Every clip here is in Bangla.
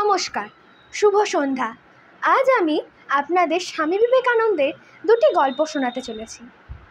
নমস্কার, শুভ সন্ধ্যা। আজ আমি আপনাদের স্বামী বিবেকানন্দের দুটি গল্প শোনাতে চলেছি।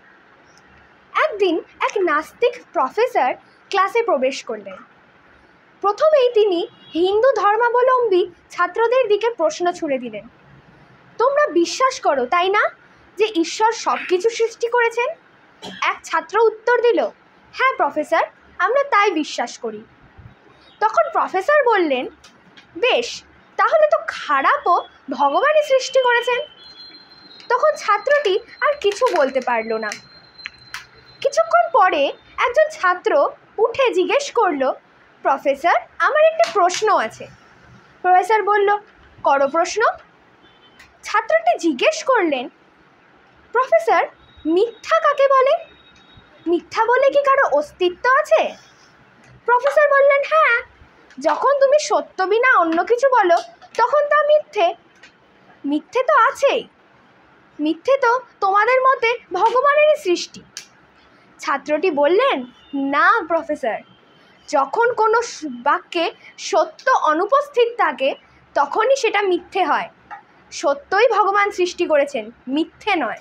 একদিন এক নাস্তিক প্রফেসর ক্লাসে প্রবেশ করলেন। প্রথমেই তিনি হিন্দু ধর্মাবলম্বী ছাত্রদের দিকে প্রশ্ন ছুড়ে দিলেন, তোমরা বিশ্বাস করো তাই না যে ঈশ্বর সব কিছু সৃষ্টি করেছেন? এক ছাত্র উত্তর দিল, হ্যাঁ প্রফেসর, আমরা তাই বিশ্বাস করি। তখন প্রফেসর বললেন, বেশ, তাহলে তো খারাপও ভগবানই সৃষ্টি করেছেন। তখন ছাত্রটি আর কিছু বলতে পারল না। কিছুক্ষণ পরে একজন ছাত্র উঠে জিজ্ঞেস করলো, প্রফেসর, আমার একটি প্রশ্ন আছে। প্রফেসর বলল, করো প্রশ্ন। ছাত্রটি জিজ্ঞেস করলেন, প্রফেসর, মিথ্যা কাকে বলে? মিথ্যা বলে কি কারো অস্তিত্ব আছে? প্রফেসর বললেন, হ্যাঁ, যখন তুমি সত্য বিনা অন্য কিছু বলো তখন তা মিথ্যে। মিথ্যে তো আছেই, মিথ্যে তো তোমাদের মতে ভগবানেরই সৃষ্টি। ছাত্রটি বললেন, না প্রফেসর, যখন কোনো বাক্যে সত্য অনুপস্থিত থাকে তখনই সেটা মিথ্যে হয়। সত্যই ভগবান সৃষ্টি করেছেন, মিথ্যে নয়।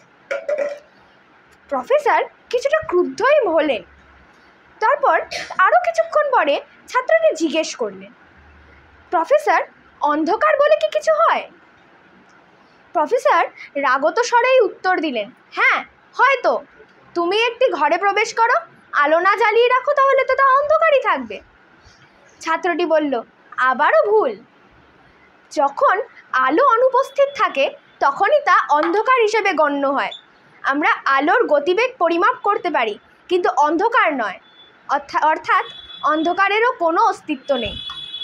প্রফেসর কিছুটা ক্রুদ্ধই হলেন। তারপর আরও কিছুক্ষণ পরে ছাত্রটি জিজ্ঞেস করলেন, প্রফেসর, অন্ধকার বলে কি কিছু হয়? প্রফেসর রাগত স্বরেই উত্তর দিলেন, হ্যাঁ, হয়তো। তুমি একটি ঘরে প্রবেশ করো, আলো না জ্বালিয়ে রাখো, তাহলে তো তা অন্ধকারই থাকবে। ছাত্রটি বলল, আবারও ভুল। যখন আলো অনুপস্থিত থাকে তখনই তা অন্ধকার হিসেবে গণ্য হয়। আমরা আলোর গতিবেগ পরিমাপ করতে পারি, কিন্তু অন্ধকার নয়। অর্থাৎ অন্ধকারেরও কোনো অস্তিত্ব নেই।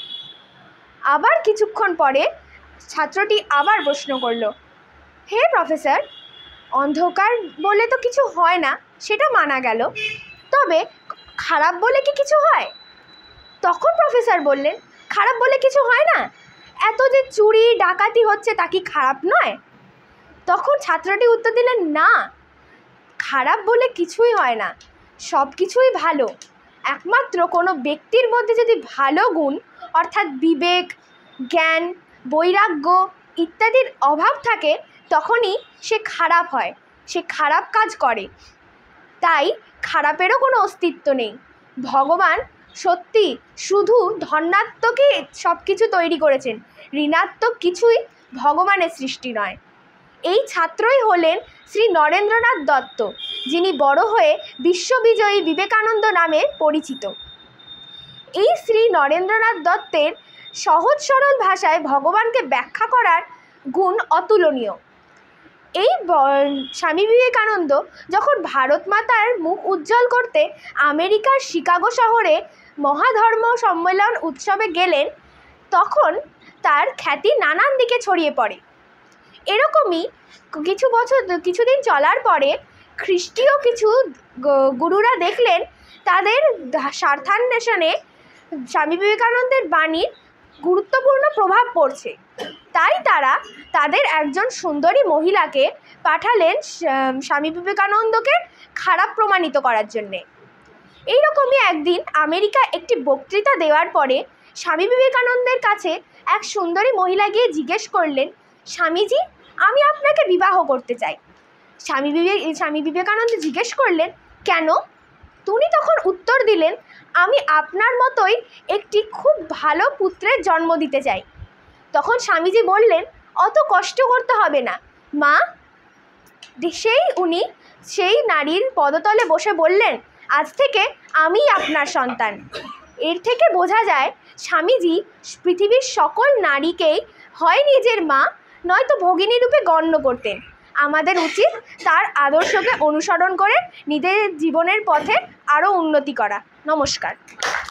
আবার কিছুক্ষণ পরে ছাত্রটি আবার প্রশ্ন করল, হে প্রফেসর, অন্ধকার বলে তো কিছু হয় না, সেটা মানা গেল, তবে খারাপ বলে কি কিছু হয়? তখন প্রফেসর বললেন, খারাপ বলে কিছু হয় না? এত যে চুরি ডাকাতি হচ্ছে তা কি খারাপ নয়? তখন ছাত্রটি উত্তর দিলেন, না, খারাপ বলে কিছুই হয় না, সব কিছুই ভালো। একমাত্র কোনো ব্যক্তির মধ্যে যদি ভালো গুণ অর্থাৎ বিবেক, জ্ঞান, বৈরাগ্য ইত্যাদির অভাব থাকে তখনই সে খারাপ হয়, সে খারাপ কাজ করে। তাই খারাপেরও কোনো অস্তিত্ব নেই। ভগবান সত্যি শুধু ধনাত্মকই সব কিছু তৈরি করেছেন, ঋণাত্মক কিছুই ভগবানের সৃষ্টি নয়। এই ছাত্রই হলেন শ্রী নরেন্দ্রনাথ দত্ত, যিনি বড় হয়ে বিশ্ববিজয়ী বিবেকানন্দ নামে পরিচিত। এই শ্রী নরেন্দ্রনাথ দত্তের সহজ সরল ভাষায় ভগবানকে ব্যাখ্যা করার গুণ অতুলনীয়। এই স্বামী বিবেকানন্দ যখন ভারত মাতার মুখ উজ্জ্বল করতে আমেরিকার শিকাগো শহরে মহাধর্ম সম্মেলন উৎসবে গেলেন, তখন তার খ্যাতি নানান দিকে ছড়িয়ে পড়ে। এরকমই কিছুদিন চলার পরে খ্রিস্টীয় কিছু গুরুরা দেখলেন তাদের স্বার্থান্বেষণে স্বামী বিবেকানন্দের বাণীর গুরুত্বপূর্ণ প্রভাব পড়ছে। তাই তারা তাদের একজন সুন্দরী মহিলাকে পাঠালেন স্বামী বিবেকানন্দকে খারাপ প্রমাণিত করার জন্যে। এইরকমই একদিন আমেরিকা একটি বক্তৃতা দেওয়ার পরে স্বামী বিবেকানন্দের কাছে এক সুন্দরী মহিলা গিয়ে জিজ্ঞেস করলেন, স্বামীজি, আমি আপনাকে বিবাহ করতে চাই। স্বামী বিবেকানন্দ জিজ্ঞেস করলেন, কেন? তিনি তখন উত্তর দিলেন, আমি আপনার মতোই একটি খুব ভালো পুত্রের জন্ম দিতে চাই। তখন স্বামীজি বললেন, অত কষ্ট করতে হবে না মা। উনি সেই নারীর পদতলে বসে বললেন, আজ থেকে আমি আপনার সন্তান। এর থেকে বোঝা যায় স্বামীজি পৃথিবীর সকল নারীকেই হয় নিজের মা নয়তো ভগিনী রূপে গণ্য করতেন। আমাদের উচিত তার আদর্শকে অনুসরণ করে নিজের জীবনের পথে আরও উন্নতি করা। নমস্কার।